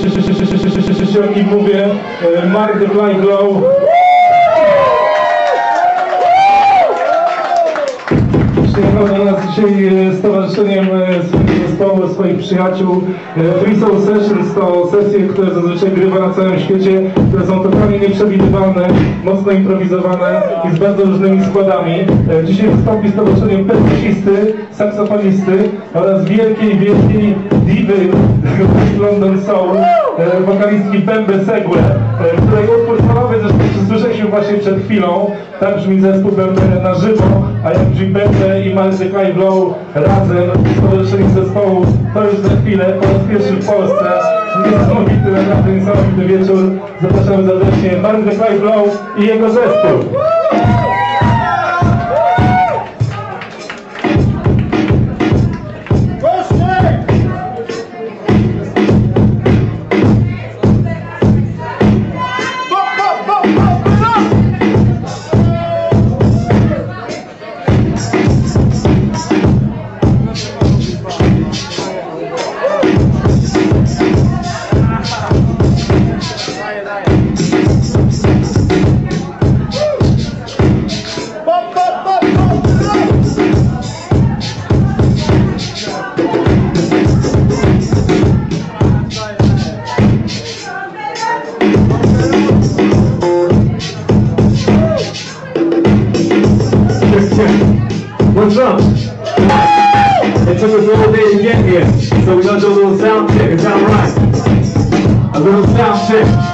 I mówię Mark the Fly Glow. Przyjechał do nas dzisiaj z towarzyszeniem swojego zespołu, swoich przyjaciół. Free Soul Sessions to sesje, które zazwyczaj grywa na całym świecie, które są totalnie nieprzewidywalne, mocno improwizowane i z bardzo różnymi składami. Dzisiaj wystąpi z towarzyszeniem perkusisty, saksofonisty oraz wielkiej diwy London Soul, wokalistki Bembe Segue, której utwór solowy zresztą słyszeliśmy właśnie przed chwilą. Tak brzmi zespół Bembe na żywo, a jak brzmi Bembe i Mark the Fly Glow razem w towarzyszeniem zespołu, to już za chwilę, po raz pierwszy w Polsce. Niesamowity, naprawdę niesamowity wieczór. Zapraszamy serdecznie Mark the Fly Glow i jego zespół. What's up? It took us all day to get here, so we gotta do a little sound check. Is that right? A little sound check.